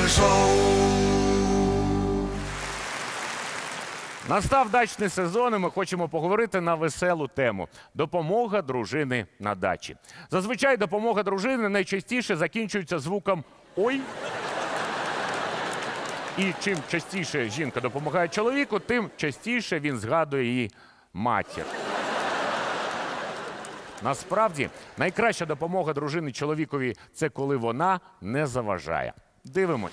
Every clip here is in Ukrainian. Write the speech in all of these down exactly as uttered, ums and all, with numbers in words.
Ранкове шоу. Настав дачний сезон, і ми хочемо поговорити на веселу тему – допомога дружини на дачі. Зазвичай допомога дружини найчастіше закінчується звуком «ой». І чим частіше жінка допомагає чоловіку, тим частіше він згадує її матір. Насправді, найкраща допомога дружини чоловікові – це коли вона не заважає. Дивимось.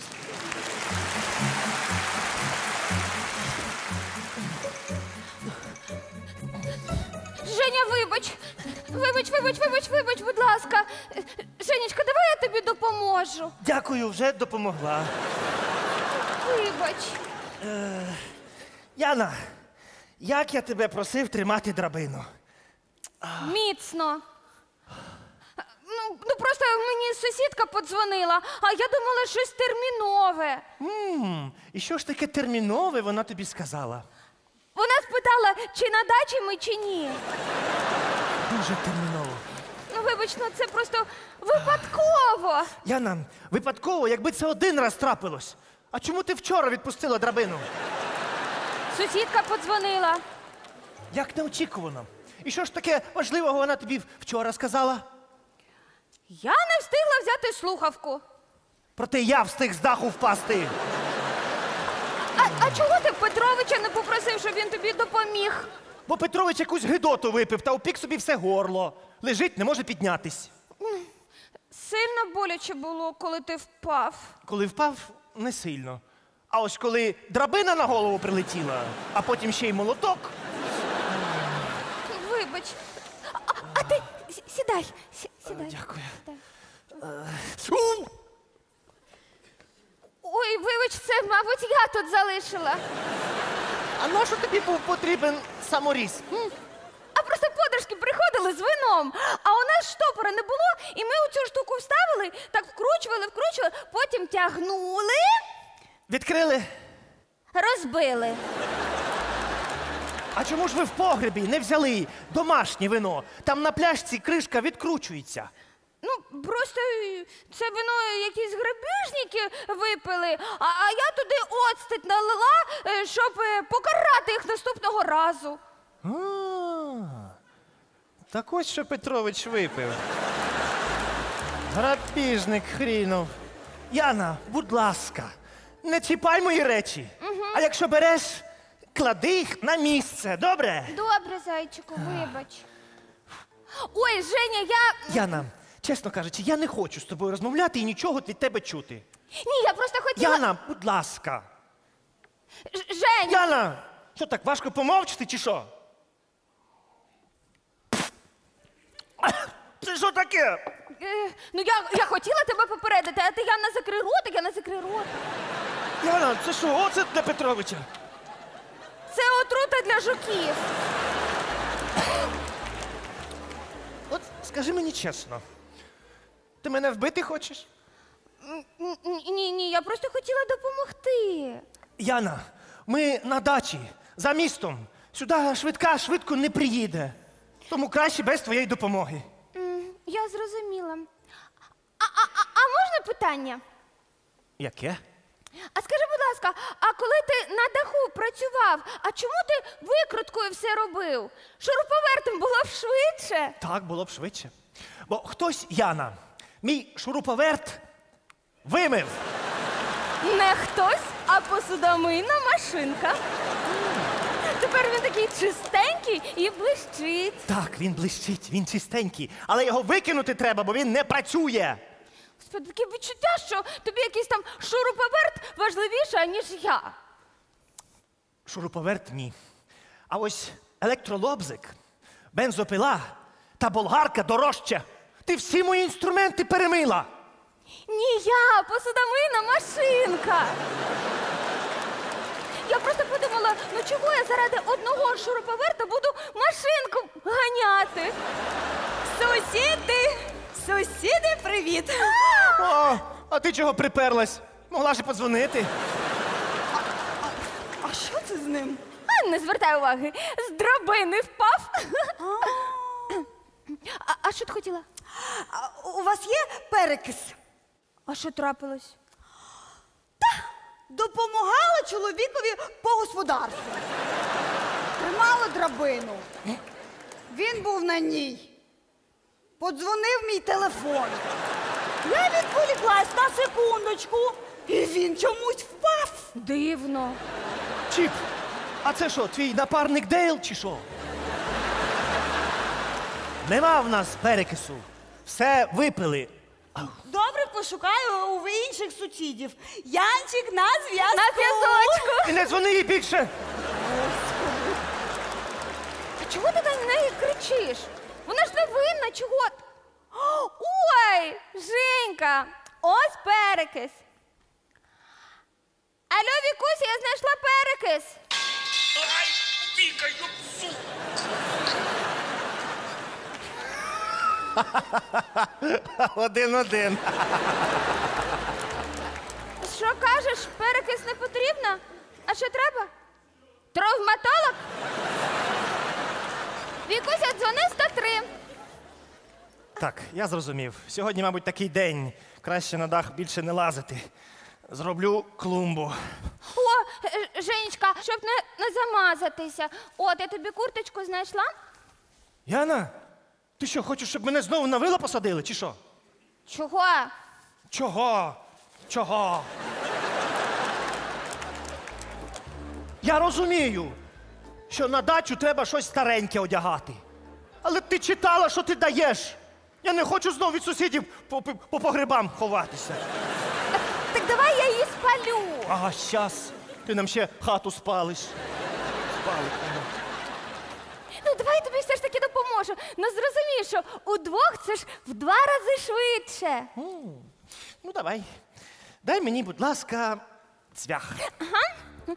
Женя, вибач. Вибач, вибач, вибач, вибач, будь ласка. Женечка, давай я тобі допоможу. Дякую, вже допомогла. Вибач. Е, Яна, як я тебе просив тримати драбину? Міцно. Ну, ну просто мені сусідка подзвонила, а я думала, щось термінове. М, І що ж таке термінове вона тобі сказала? Вона спитала, чи на дачі ми, чи ні. Дуже терміново. Ну, вибач, ну це просто випадково. Яна, випадково, якби це один раз трапилось. А чому ти вчора відпустила драбину? Сусідка подзвонила. Як неочікувано. І що ж таке важливого вона тобі вчора сказала? Я не встигла взяти слухавку. Проте я встиг з даху впасти. А, а чого ти Петровича не попросив, щоб він тобі допоміг? Бо Петрович якусь гидоту випив та опік собі все горло. Лежить, не може піднятись. Сильно боляче було, коли ти впав. Коли впав, не сильно. А ось коли драбина на голову прилетіла, а потім ще й молоток. Вибач. А, а ти сі- сідай, сі- сідай. Дякую. Сідай. Ой, вибач, це, мабуть, я тут залишила. А на що тобі був потрібен саморіз? м? А просто подружки приходили з вином, а у нас штопора не було, і ми оцю штуку вставили, так вкручували, вкручували, потім тягнули, Відкрили. розбили. А чому ж ви в погребі не взяли домашнє вино? Там на пляшці кришка відкручується. Ну, просто е, це вино якісь грабіжники випили, а, а я туди оцтить налила, е, щоб е, покарати їх наступного разу. А, так ось що Петрович випив. Грабіжник хрінов. Яна, будь ласка, не чіпай мої речі. А якщо береш, клади їх на місце, добре? Добре, зайчику, вибач. Ой, Женя, я... Яна, чесно кажучи, я не хочу з тобою розмовляти і нічого від тебе чути. Ні, я просто хотіла... Яна, будь ласка. Ж- Женя! Яна, що так, важко помовчати чи що? Це що таке? Е, ну, я, я хотіла тебе попередити, а ти, Яна, закрий ротик, Яна, закрий ротик. Яна, це що, оцет для Петровича? Це отрута для жуків. От скажи мені чесно, ти мене вбити хочеш? Н- н- Ні, ні, я просто хотіла допомогти. Яна, ми на дачі, за містом. Сюди швидка швидко не приїде. Тому краще без твоєї допомоги. М, Я зрозуміла. А, а, а, а можна питання? Яке? А скажи, будь ласка, а коли ти на даху працював, а чому ти викруткою все робив? Шуруповертом було б швидше. Так, було б швидше. Бо хтось, Яна, мій шуруповерт вимив. Не хтось, а посудомийна машинка. Тепер він такий чистенький і блищить. Так, він блищить, він чистенький, але його викинути треба, бо він не працює. Господи, таке відчуття, що тобі якийсь там шуруповерт важливіше, ніж я. Шуруповерт ні. А ось електролобзик, бензопила та болгарка дорожче. Ти всі мої інструменти перемила. Ні, я, посудомийна машинка. Я просто подумала, ну чого я заради одного шуруповерта буду машинку ганяти? Сусіди! Сусіди, привіт! О, а ти чого приперлась? Могла ж подзвонити. А що це з ним? А, не звертай уваги, з драбини впав. А, а що ти хотіла? А у вас є перекис? А що трапилось? допомагала чоловікові по господарству. Тримала драбину. Він був на ній. Подзвонив мій телефон. Я відволіклась на секундочку, і він чомусь впав. Дивно. Чіп, а це що, твій напарник Дейл чи що? Нема в нас перекису. Все випили. Добре, пошукаю у інших сусідів. Янчик на зв'язку. На зв'язочку. І не дзвони їй більше. А чого ти на неї кричиш? Вона ж не винна, чого? ти? Ой, Женька, ось перекис. Алло, Вікуся, я знайшла перекис. Ай, Віка, юпсу! Один-один. Що кажеш, перекис не потрібно? А що треба? Травматолог? Вікуся, дзвони сто три. Так, я зрозумів. Сьогодні, мабуть, такий день. Краще на дах більше не лазити. Зроблю клумбу. О, е, Женечка, щоб не, не замазатися. От, я тобі курточку знайшла. Яна, ти що, хочеш, щоб мене знову на вила посадили, чи що? Чого? Чого? Чого? Я розумію, що на дачу треба щось стареньке одягати. Але ти читала, що ти даєш. Я не хочу знову від сусідів по, по, по погребам ховатися. Так давай я її спалю. Ага, щас. Ти нам ще хату спалиш. Спалиш. Ну, давай я тобі все ж таки допоможу. Ну, зрозумій, що удвох це ж в два рази швидше. Ну, давай. Дай мені, будь ласка, цвях. Ага.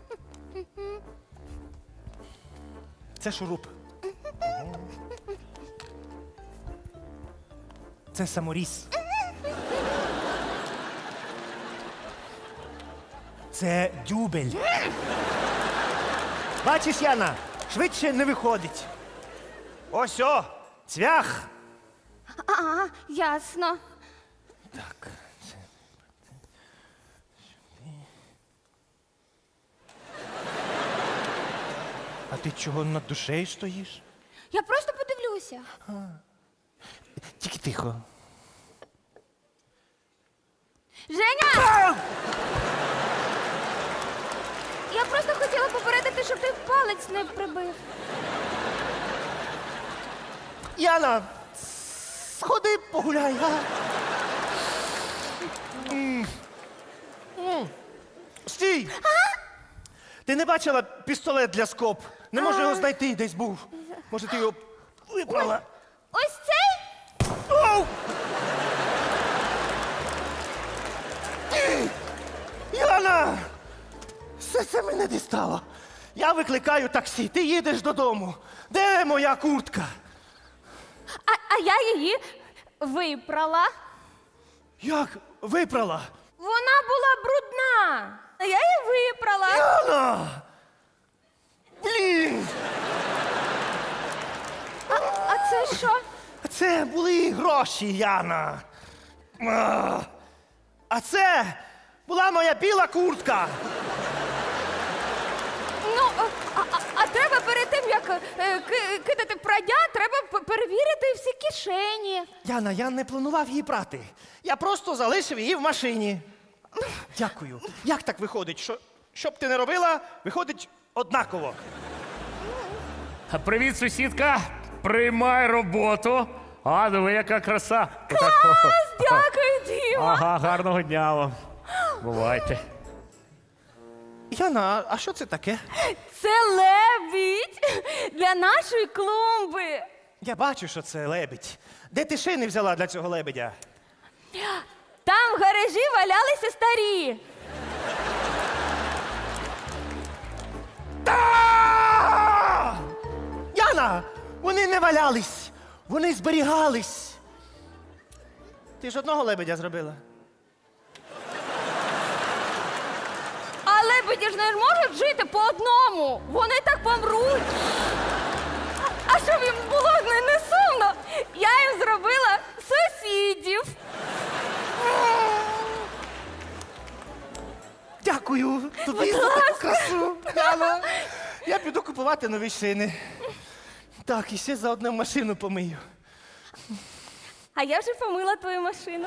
Це шуруп. Це саморіз. Це дюбель. Бачиш, Яна, швидше не виходить. Ось о, цвях. А, ясно. Так. А ти чого над душею стоїш? Я просто подивлюся. Тільки тихо. Женя! Я просто хотіла попередити, щоб ти палець не прибив. Яна, сходи погуляй, а? М. М. Стій! Ти не бачила пістолет для скоб? Не можу його знайти, десь був. Може, ти його вибрала? Ось цей? Оу! Яна! Все це мене дістало. Я викликаю таксі, ти їдеш додому. Де моя куртка? А, а я її випрала. Як випрала? Вона була брудна. А я її випрала. Яна! Блін! А, а це що? Це були гроші, Яна. А, а це була моя біла куртка. Ну, а, а, а треба перед тим, як е, ки- кидати прання, треба п- перевірити всі кишені. Яна, я не планував її прати. Я просто залишив її в машині. Дякую. Як так виходить? Що, що б ти не робила, виходить однаково. Привіт, сусідка! Приймай роботу! А, диви, яка краса! Клас, дякую, Діма. Ага, гарного дня вам. Бувайте. Яна, а що це таке? Це лебідь для нашої клумби. Я бачу, що це лебідь. Де ти шини взяла для цього лебедя? Там в гаражі валялися старі. Та! Яна, вони не валялись, вони зберігались. Ти ж одного лебедя зробила. А лебеді ж не можуть жити по одному. Вони так помруть. А щоб їм було не, не сумно, я їм зробила сусідів. Дякую. Дякую тобі за таку красу. Яна. Я піду купувати нові шини. Так, і ще заодно машину помию. А я вже помила твою машину.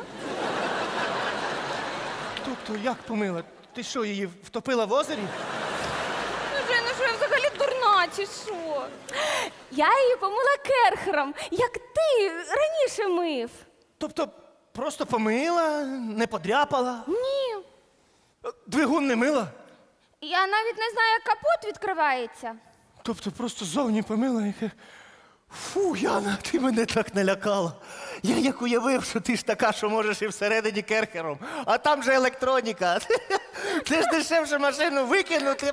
Тобто, як помила? Ти що, її втопила в озері? Ну, Женя, що я взагалі дурна, чи що? Я її помила керхером, як ти раніше мив. Тобто, просто помила, не подряпала? Ні. Двигун не мила? Я навіть не знаю, як капот відкривається. Тобто просто зовні помила яке. Фу, Яна, ти мене так налякала. Я як уявив, що ти ж така, що можеш і всередині керхером, а там же електроніка. Це ж дешевше машину викинути.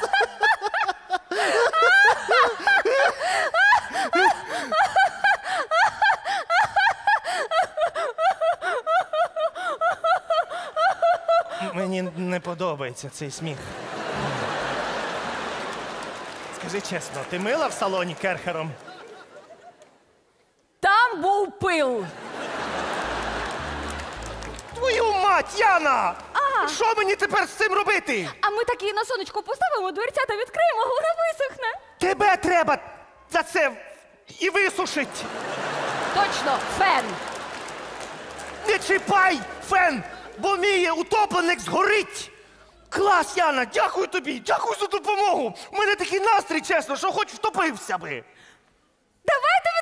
Мені не подобається цей сміх. Скажи чесно, ти мила в салоні керхером? Там був пил. Твою мать, Яна! Що мені тепер з цим робити? А ми так її на сонечко поставимо, дверцята відкриємо, вона висохне. Тебе треба за це і висушить. Точно, фен. Не чіпай фен, бо мій утопленик згорить. Клас, Яна, дякую тобі, дякую за допомогу. У мене такий настрій, чесно, що хоч втопився би. Давайте